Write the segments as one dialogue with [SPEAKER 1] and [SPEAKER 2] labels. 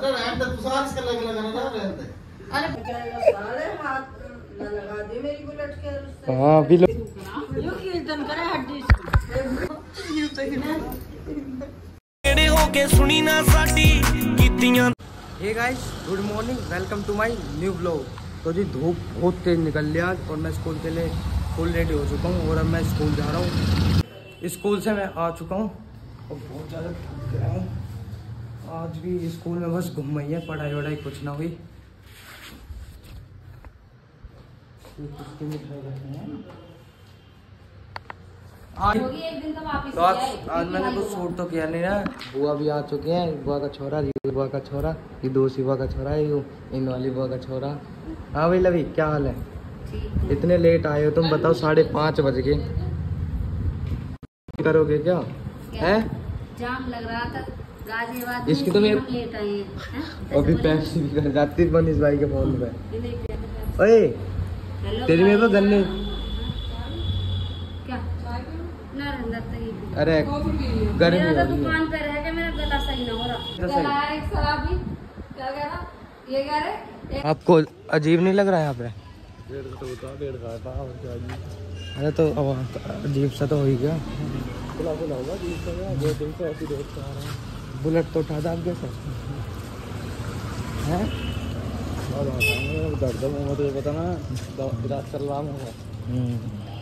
[SPEAKER 1] रहते तू सार इसका लगा ना रहते। अरे साले हाथ लगा दे मेरी बुलेट के।
[SPEAKER 2] हां भी
[SPEAKER 1] जो कीर्तन करे हड्डी ये तो ही ना
[SPEAKER 3] केड़े होके सुनी ना साडी कीतियां।
[SPEAKER 2] Hey guys good morning, welcome to my new blog. तो जी धूप बहुत तेज निकल लिया आज और मैं स्कूल के लिए फुल रेडी हो चुका हूँ और अब मैं स्कूल जा रहा हूँ। स्कूल से मैं आ चुका हूँ और बहुत ज़्यादा थक गया हूँ। आज भी स्कूल में बस घूम ही है, पढ़ाई वढ़ाई कुछ ना हुई। तो आज मैंने कुछ शूट तो किया नहीं है। बुआ भी आ चुके हैं, बुआ का छोरा, ये बुआ का छोरा, ये दोस्त बुआ का छोरा है, इन वाली बुआ का छोरा। हाँ भाई लवी क्या हाल है? इतने लेट आए हो तुम, बताओ 5:30 बज गए। करोगे क्या है?
[SPEAKER 4] जाम लग रहा था गाजियाबाद
[SPEAKER 2] इसकी तो मैं
[SPEAKER 4] लेट आए हैं।
[SPEAKER 2] अभी पैसे भी कर जाती मनीष भाई के फोन पे। ओए तेरी मेरे पे गन्ने
[SPEAKER 4] क्या ना
[SPEAKER 2] अरे गर्मी
[SPEAKER 4] मेरा तो दुकान पे रह के मेरा गला सही ना हो रहा। एक शराबी क्या कह रहा ये कह रहे
[SPEAKER 2] आपको अजीब नहीं लग रहा है यहाँ पे? अरे तो अब अजीब सा तो हो ही गया। बुलेट तो उठा था आप कैसे हैं? दर्द मुझे पता ना इलाज चल रहा है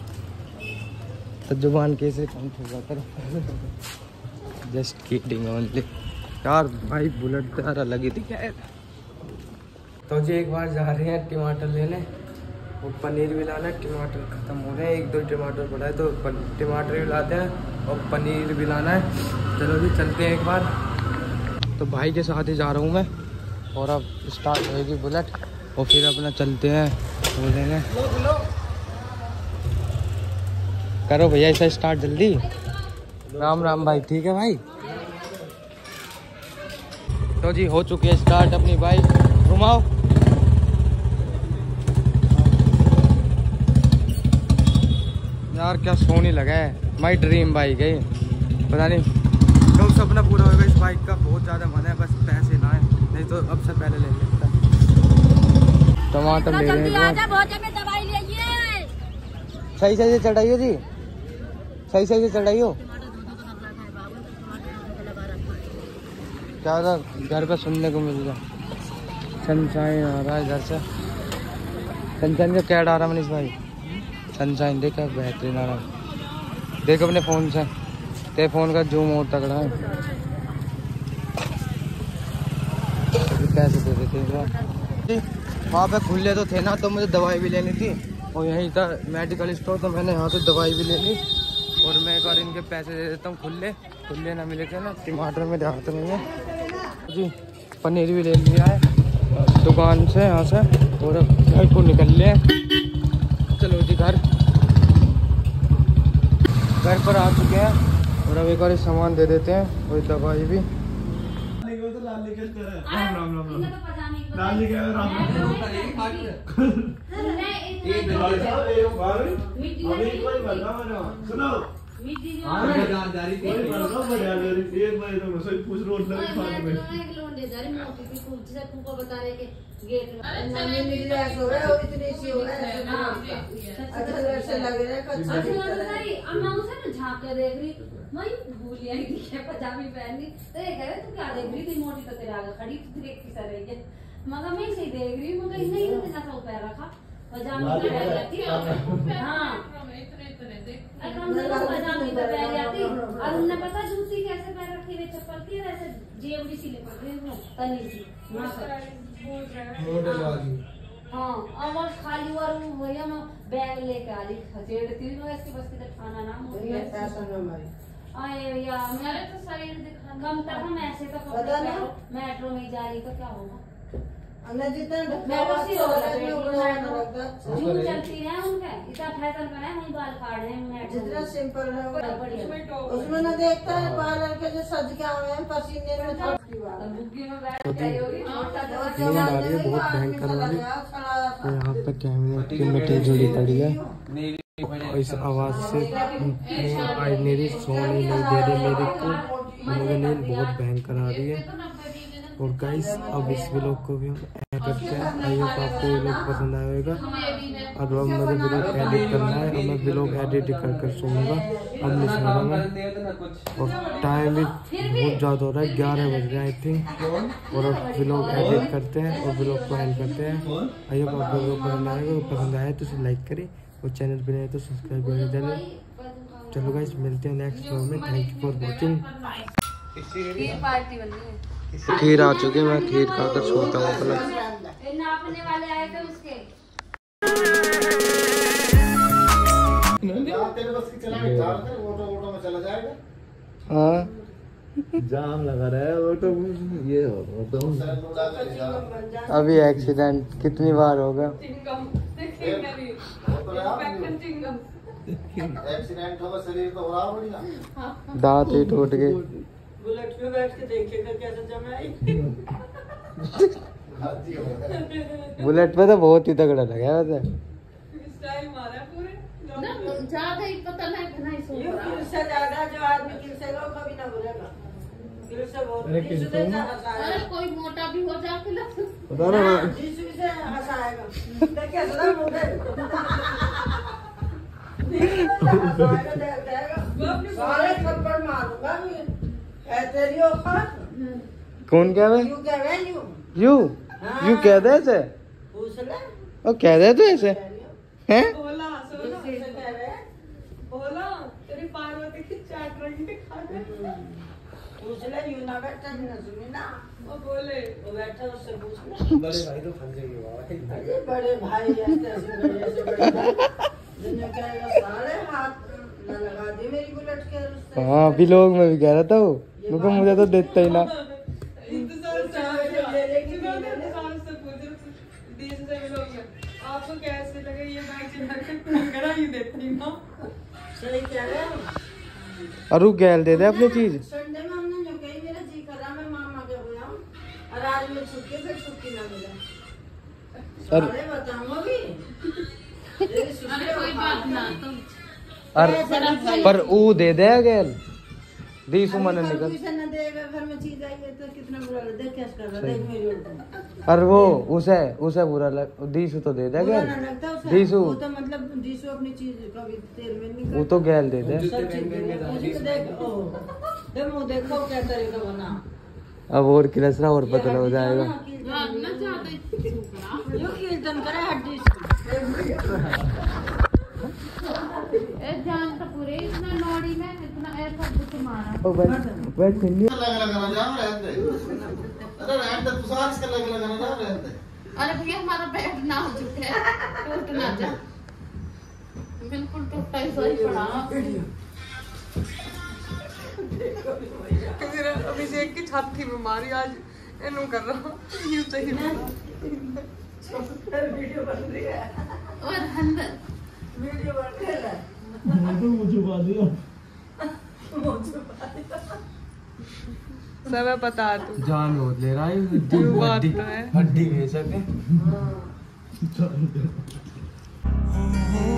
[SPEAKER 2] तो जुबान कैसे कम होगा कर। जस्ट किडिंग ओनली यार। भाई बुलेट तो यार अलग ही दिखा है। तो जी एक बार जा रहे हैं टमाटर लेने और पनीर भी लाना है। टमाटर ख़त्म हो रहे हैं, 1-2 टमाटर पड़ा है तो टमाटर भी लाते हैं और पनीर भी लाना है। चलो जी चलते हैं एक बार। तो भाई के साथ ही जा रहा हूँ मैं और अब स्टार्ट होएगी बुलेट और फिर अपना चलते हैं बोलेंगे। करो भैया ऐसा स्टार्ट जल्दी। राम राम भाई। ठीक है भाई। तो जी हो चुकी है स्टार्ट अपनी बाइक। घुमाओ। यार क्या सोनी लगा है, माई ड्रीम बाइक है। पता नहीं कब सपना पूरा होगा इस बाइक का। बहुत ज़्यादा मन है, बस पैसे ना है, नहीं तो अब से पहले ले लेता। टमाटर ले रहे हैं। सही से चढ़ाइयो जी, सही से चढ़ाइयो। ज़्यादा घर पे सुनने को मिल रहा सनशाइन आ रहा है इधर से। सनशाइन का क्या आ रहा मनीष भाई? सनशाइन देखा बेहतरीन आ रहा। देख अपने फ़ोन से, तेरे फ़ोन का जूम और तगड़ा है। पैसे दे देते वहाँ पे खुले तो थे ना, तो मुझे दवाई भी लेनी थी और यहीं था मेडिकल स्टोर, तो मैंने यहाँ से दवाई भी ले ली। और मैं एक बार इनके पैसे दे देता हूँ। खुले ना मिले थे ना। टमाटर मेरे हाथ में है जी। पनीर भी ले लिया है दुकान से यहाँ से और घर को निकल लिया। चलो जी घर पर आ चुके हैं और अब एक बार सामान दे देते हैं और दवाई भी।
[SPEAKER 4] पजामी पहननी तो ये कह रहे तू क्या देख रही थी, मोटी तो तेरे आगे खड़ी थी मगर मैं सही देख रही हूँ। मगर नहीं इतना सा पैर रखा पजामी पहन जाती है। हाँ पजामी तो पहन जाती और उन्हें पता जूती कैसे पैर रखी हुई चप्पल की वैसे जेवड़ी सी ले पड़ रही तनी सी। हाँ और बस खाली हुआ भैया मैं बैग लेके आ रही खसेड़ती हूँ ऐसे बस की खाना ना आए भैया मेरे तो शरीर दिखा कम तक हम ऐसे तो मेट्रो में जा रही तो क्या होगा? चलती है उनके इतना फैशन बना है, हम बाल काट रहे हैं जितना सिंपल है उसमें न देखता है पार्लर के जो सज के आए हैं पसीने में
[SPEAKER 2] बहुत भयंकर वाली। यहाँ पे कैमरे की मिट्टी जुड़ी पड़ी है। इस आवाज से मेरी सोने नहीं दे रही मेरे को। मुझे नींद बहुत भयंकर आ रही है। और गाइस अब इस व्लॉग को भी हम एड करते हैं। आई होप आपको व्लॉग पसंद आएगा। अब मुझे व्लॉग एडिट करना है और मैं व्लॉग एडिट कर सोऊंगा, अब नहीं सोऊंगा मैं। और टाइम भी बहुत ज़्यादा हो रहा है, 11 बज रहे हैं आई थिंक। और अब व्लॉग एडिट करते हैं और व्लॉग को एंड करते हैं। आई होप आपको व्लॉग पसंद आएगा, पसंद आया तो लाइक करें और चैनल पर नए तो सब्सक्राइब करें चैनल। चलो गाइस मिलते हैं नेक्स्ट व्लॉग में। Thank you for watching.
[SPEAKER 4] Kheer party बननी है।
[SPEAKER 2] खीर आ चुके, मैं खीर खाकर सोता हूँ अपना।
[SPEAKER 4] नापने वाले आए थे उसके।
[SPEAKER 1] तेरे बस की चलाएंगे, ऑटो में चला जाएगा।
[SPEAKER 2] हाँ
[SPEAKER 5] जाम लगा रहा है ऑटो, ये ऑटो
[SPEAKER 2] अभी एक्सीडेंट कितनी बार होगा।
[SPEAKER 1] एक्सीडेंट होगा, शरीर तो हो रहा बढ़िया।
[SPEAKER 2] दांत ही टूट गए।
[SPEAKER 1] बुलेट पे बैठ के देखिएगा कैसे जमाई।
[SPEAKER 2] बुलेट पे तो बहुत ही तगड़ा लगा है वैसे।
[SPEAKER 1] स्टाइल मारा है पूरे।
[SPEAKER 4] ज्यादा ही पता नहीं नहीं सो
[SPEAKER 1] ये किल से ज्यादा जो आदमी किल से लो कभी ना बोलेगा। किल से बहुत किल से
[SPEAKER 4] अरे कोई मोटा भी हो जाके लग
[SPEAKER 1] जिसु से हंसाएगा। देखिए सदा मुझे सारे थप्पड़ मारूंगा है तेरी औकात।
[SPEAKER 2] कौन क्या है?
[SPEAKER 1] यू क्या है यू?
[SPEAKER 2] यू यू कह दे ऐसे।
[SPEAKER 1] पूछ ले।
[SPEAKER 2] ओ कह दे तू ऐसे हैं?
[SPEAKER 1] बोला सुनो कैसे कह रहे हैं? बोला तेरी पार्वती की चाट रही दिखा दे। पूछ ले यू ना बैठा ना सुनी ना वो बोले वो बैठा उससे पूछ ले।
[SPEAKER 2] बड़े भाई तो फंस गए बाबा।
[SPEAKER 1] अरे बड़े भाई ऐसे बड़े जिन्हें कहेगा सारे हाथ न लगा दी मेरी बुलेट के उससे।
[SPEAKER 2] हाँ अभी लोग मैं भी कह रहा था वो क्योंकि मुझे तो देता ही ना।
[SPEAKER 6] आपको कैसे लगे ये बाइक चला के पंगड़ा ही देती ना।
[SPEAKER 1] सही कह रहे हो।
[SPEAKER 2] अरु गैल दे दे अपनी चीज।
[SPEAKER 1] संडे में हमने जो कही मेरा जी कर रहा मैं मामा के हुआ हूँ और आज में छुट्टी फिर छुट्टी ना मिला। सारे बताऊंगा भी।
[SPEAKER 4] अरे कोई बात ना तुम
[SPEAKER 2] पर वो दे दे गैल 20 मन निकल।
[SPEAKER 1] पैसा न देगा घर में चीज आई है तो कितना बुरा लगे। देख कैसे कर रहा देख मेरी ओर।
[SPEAKER 2] और वो उसे बुरा लग 20 तो दे दे
[SPEAKER 1] बुरा
[SPEAKER 2] गैल
[SPEAKER 1] ना लगता उसे।
[SPEAKER 2] 20
[SPEAKER 1] वो तो मतलब 20 अपनी चीज कभी तेल में नहीं
[SPEAKER 2] वो तो गैल दे दे।
[SPEAKER 1] सब चीज देखो देखो देखो क्या तरीका बना।
[SPEAKER 2] अब और किलसरा और पतला हो जाएगा।
[SPEAKER 4] ना ज्यादा
[SPEAKER 1] जो कीर्तन करे हड्डी
[SPEAKER 4] ए जान तो पूरे इतना नोड़ी में इतना ऐसा कुछ मारा।
[SPEAKER 2] ओ बैठ सुनिए
[SPEAKER 1] अरे
[SPEAKER 4] अरे भैया हमारा बेड ना हो चुका है टूट ना जा बिल्कुल टूटा ही सही पड़ा।
[SPEAKER 6] अभिषेक की छाती बीमारी आज इनू कर रहा यूं सही
[SPEAKER 1] वीडियो बन रही है।
[SPEAKER 4] और अंदर
[SPEAKER 1] वीडियो बन रही है।
[SPEAKER 5] मुझे बात दिया
[SPEAKER 6] सब है पता तू
[SPEAKER 2] जान बहुत ले रहा है
[SPEAKER 6] बात तो है।
[SPEAKER 2] हड्डी बेच सके।